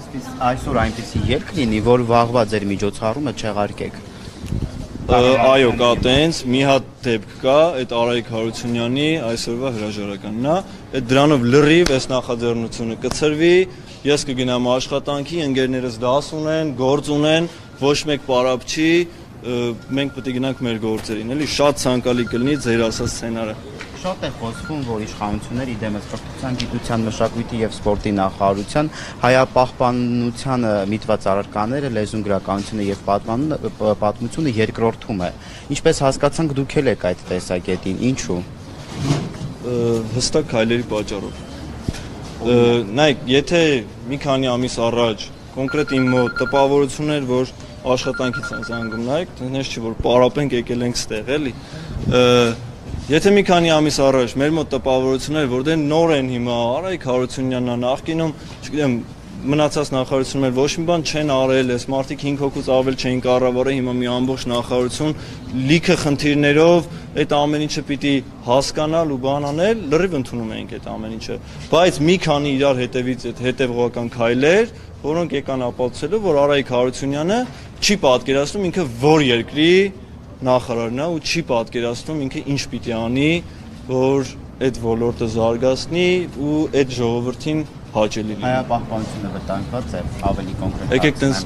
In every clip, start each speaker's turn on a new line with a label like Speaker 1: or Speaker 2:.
Speaker 1: այսօր այնպեսի ելք լինի, որ վաղվա ձեր միջոցառումը չեղարկեք։
Speaker 2: Այո, կա տենց, մի հատ դեպք կա, այդ Արայիկ Հարությունյանի այսօրվա հրաժարականն է, այդ դրանով լրիվ այս նախաձեռնությունը կցրվի, ես կգնամ աշխատանքի, ընկերներս դաս ունեն, գործ ունեն, ոչ մեկ պարապ չի, մենք պետք է գնանք մեր գործերին, էլի շատ ցանկալի կլինի ձեր ասած սցենարը։
Speaker 1: Շատ է խոսվում, որ իշխանությունները իդեմս կրթության, գիտության, մշակույթի եւ սպորտի նախարարության հայապահպանությանը միտված առարկաները, լեզուն, գրականությունը եւ պատմությունը երկրորդում է։ Ինչպես հասկացանք, դուք եք այդ տեսակետին, ինչու։
Speaker 2: Հստակ քայլերի պատճառով։ Նայեք, եթե մի քանի ամիս առաջ կոնկրետ իմ մոտ տպավորություն էր, որ աշխատանքից են զանգում, նայեք, դες չի որ պարապենք եկել ենք ստեղ, էլի։ Եթե մի քանի ամիս առաջ մեր մոտ տպավորություն էր, որ դե նոր են հիմա Արայիկ Հարությունյանն նախկինում, չգիտեմ, մնացած նախարարություններ ոչ մի բան չեն արել, այս մարդիկ 5 հոգուց ավել չէին կառավարել, հիմա մի ամբողջ նախարարություն լիքը խնդիրներով այդ ամեն ինչը պիտի հասկանալ ու բան անել, լրիվ ընդունում էինք այդ ամեն ինչը, բայց մի քանի իրար հետևից այդ հետևողական քայլեր, որոնք եկան ապացուցելու, որ Արայիկ Հարությունյանը չի պատկերացնում ինքը որ երկրի նախարարն է ու չի պատկերացնում ինքը ինչ պիտի անի, որ այդ ոլորտը զարգացնի ու այդ ժողովրդին հաճելի լինի։
Speaker 1: Հայապահպանությունը վտանգված է, ավելի կոնկրետ։
Speaker 2: Եկեք տենց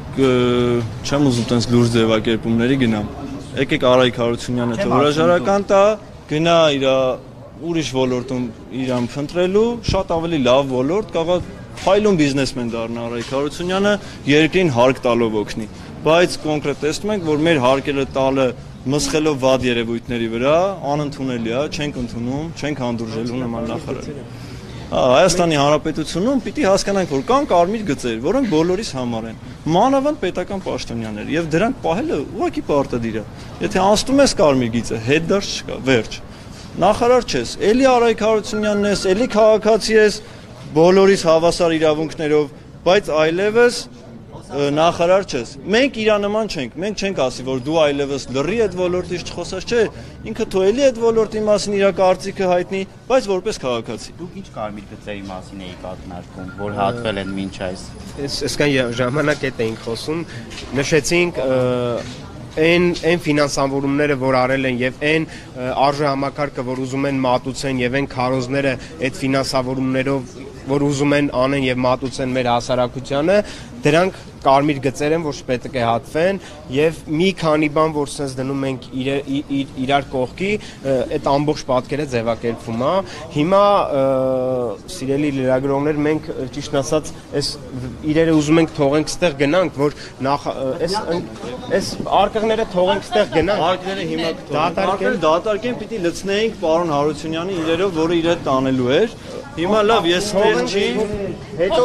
Speaker 2: չեմ ուզում տենց լուրջ ձևակերպումների գնամ։ Եկեք Արայիկ Հարությունյանը թե հրաժարական տա, գնա իր ուրիշ ոլորտում իրան փնտրելու, շատ ավելի լավ ոլորտ, կարող փայլուն բիզնեսմեն դառնա Արայիկ Հարությունյանը, երկրին հարկ տալով օգնի։ Բայց կոնկրետ տեսնում ենք, որ մեր հարկերը տալը մսխելով վատ երևույթների վրա անընդունելի է, չենք ընդունում, չենք հանդուրժելու նման նախարար։ Հայաստանի Հանրապետությունում պիտի հասկանանք, որ կան կարմիր գծեր, որոնք բոլորիս համար են, մանավանդ պետական պաշտոնյաներ, եւ դրանք պահելը ուղղակի պարտադիր է։ Եթե անցնում ես կարմիր գիծը, հետ դարձ չկա, վերջ։ Նախարար չես, էլի Արայիկ Հարությունյանն ես, էլի քաղաքացի ես, բոլորիս հավասար իրավունքներով, բայց այլևս նախարար չես։ Մենք իրա նման չենք, մենք չենք ասի, որ դու այլևս լրի այդ ոլորտից չխոսած, չէ, ինքը թո էլի այդ ոլորտի մասին իր կարծիքը հայտնի, բայց որպես քաղաքացի։
Speaker 1: Դուք ինչ կարմիր գծերի մասին էիք ակնարկում, որ հատվել են մինչ այս։
Speaker 3: Այսքան ժամանակ հետ էինք խոսում, նշեցինք այն ֆինանսավորումները, որ արել են եւ այն արժեհամակարգը, որ ուզում են մատուցեն եւ այն քարոզները այդ ֆինանսավորումներով, որ ուզում են անեն եւ մատուցեն մեր հասարակությանը, դրանք կարմիր գծեր են, որ պետք է հատվեն եւ մի քանի բան, որ sense դնում ենք իրար կողքի, այդ ամբողջ պատկերը ձևակերպվում է։ Հիմա սիրելի լրագրողներ, մենք ճիշտ ասած, այս իրերը ուզում ենք թողենք ստեղ գնանք, որ նախ այս արկղները թողենք ստեղ գնանք։
Speaker 2: Արկղերը հիմա դատարկեն, պիտի լցնեինք պարոն Հարությունյանի իրերով, որը իր հետ տանելու էր։ Հիմա լավ, ես ստեղ չի։
Speaker 3: Հետո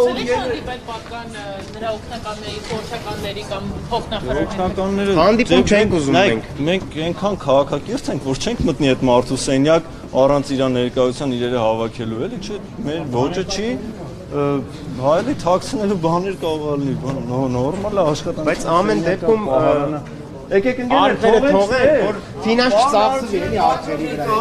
Speaker 4: նրա օգնականների, խորհրդականների կամ փոխնախարարների
Speaker 3: հանդիպում չենք ուզում
Speaker 2: մենք այնքան քաղաքակիրթ ենք, որ չենք մտնի այդ մարդու սենյակ առանց իր ներկայության իրերը հավաքելու, էլի չէ, մեր ոճը չի հայելի թաքցնելու բաներ կարող լինի, նորմալ է աշխատանք։
Speaker 3: Բայց ամեն դեպքում
Speaker 2: եկեք ընկերներ
Speaker 3: թողենք, որ ֆինանս չծախսվի էլի արկղերի վրա։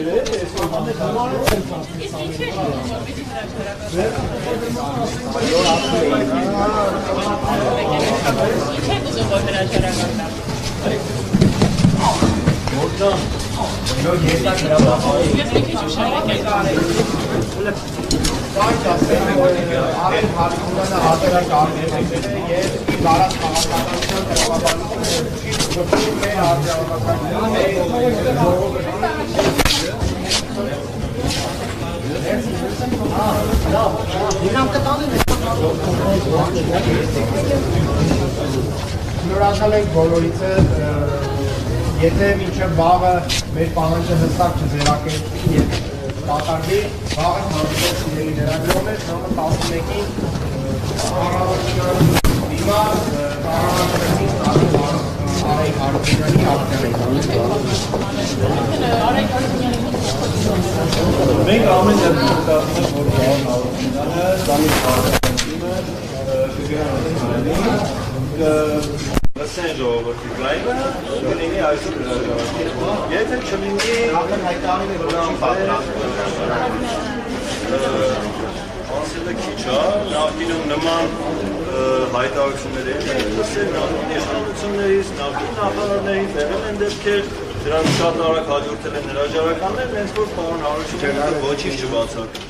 Speaker 5: Շնորհակալ ենք բոլորիցը, եթե մինչև վաղը մեր պահանջը հստակ չձևակերպվի եւ կատարվի, վաղը հանդիպենք սիրելի լրագրողներ, ժամը 11-ին դիմա Արայիկ Հարությունյանի
Speaker 2: մենք ամեն դեպքում կասենք, որ պարոն Հարությունյանը Սամիտ Հարությունյանը լսեն ժողովրդի լայվը, կլինի այսօր հրաժարական։ Եթե չլինի,
Speaker 1: Նախ հայտարարում եք, որ չի պատրաստվում։
Speaker 2: ասելը քիչ է, նախկինում նման հայտարարություններ են լսել նախկին իշխանություններից, նախկին նախարարներից, եղել են դեպքեր, դրանք շատ արագ հաջորդել են հրաժարականներ, հենց որ պարոն Հարությունյանը ոչինչ չբացատրում։